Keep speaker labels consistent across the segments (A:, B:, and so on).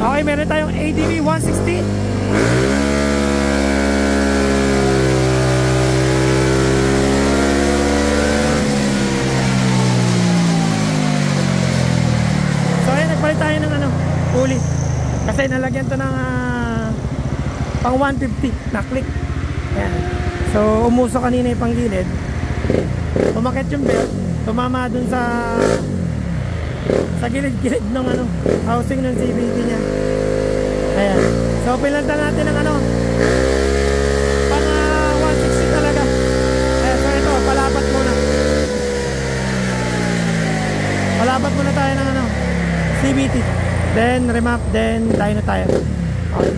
A: Okay, meron tayong ADV 160. So ayan, nagpalit tayo ng ano, uli. Kasi nalagyan to ng pang 150 na click. Ayan. So umuso kanina yung panggilid. Umakit yung belt, tumama dun sa gilid-gilid ng ano, housing ng CVT niya. Ayan. So pinalta natin ng ano, pang 160 talaga. Ayan, so ito, palapat muna. Palapat muna tayo ng ano, CVT. Then remap, then dyno tayo. Okay.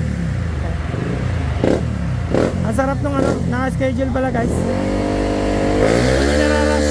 A: Ang sarap nung ano, naka-schedule pala guys. Hindi nararush.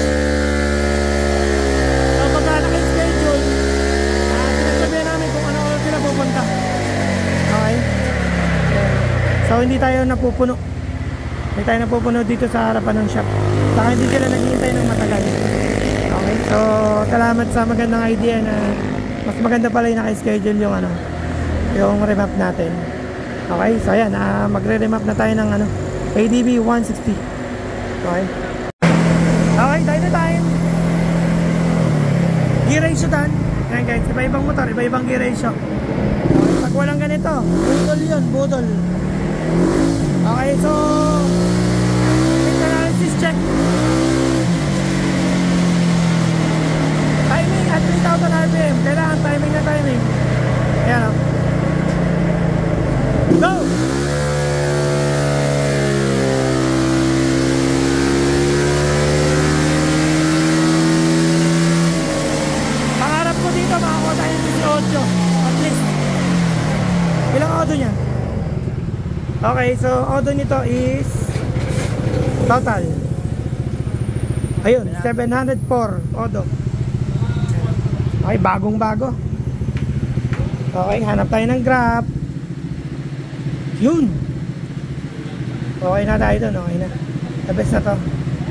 A: So pagka naka-schedule, pinagsabihan namin kung ano sila pupunta. Okay. So hindi tayo napupuno. Hindi tayo napupuno dito sa harapan ng shop. Saka hindi sila naghihintay ng matagal. Okay. So salamat sa magandang idea na mas maganda pala yung naka-schedule yung ano, yung remap natin. Okay. So ayan, magre-remap na tayo ng ano, ADV 160. Okay. Okay, dyno time. Gear ratio tan. Ayan guys, iba-ibang motor, iba-ibang gear ratio. Okay, pag walang ganito, budol yun, budol. Okay, so quick analysis check. Timing at 3,000 RPM. Kailangan timing na timing. Ayan o. Go! Pangarap ko dito makakuha tayo ng 18 at least. Ilang auto niya? Okay, so auto nito is total, ayun, 704 auto. Okay, bagong bago. Okay, hanap tayo ng graph. Yun. Okay na tayo doon, okay na. The best na to.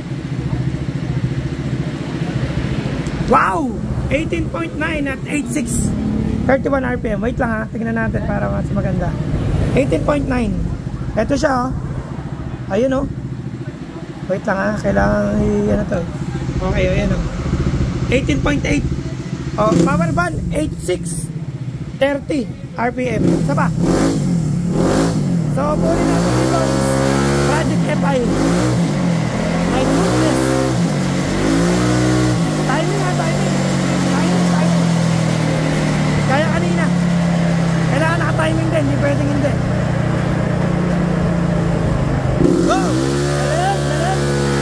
A: Wow! 18.9 at 8.6 31 RPM. Wait lang ha, tingnan natin para mas maganda. 18.9. Ito siya oh. Ayun oh. Wait lang ha, kailangan ano to. Okay, ayun oh. 18.8. Oh, power band 8.6 30 RPM. Isa pa. So, puli natin dito Project FI. My goodness. Timing ha, timing. Timing. Kaya kanina. Kailangan naka-timing din, hindi pwedeng hindi. Go! Dalit, dalit.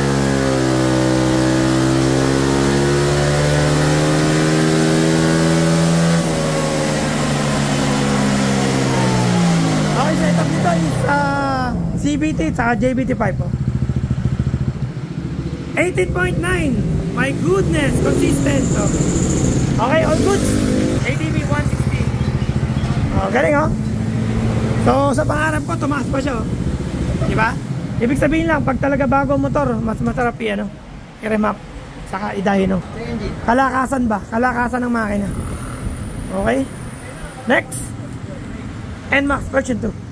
A: Okay, setup nito is CVT at JBT5 oh. 18.9. My goodness, consistent oh. Okay, all good. ADV 160. Oh, galing oh. So sa pangarap ko tumaas pa siya oh. Diba? Ibig sabihin lang pag talaga bago motor, mas masarap yan oh. I-remap saka i-dyno. Kalakasan ba? Kalakasan ng makina. Okay? Next, NMAX version 2.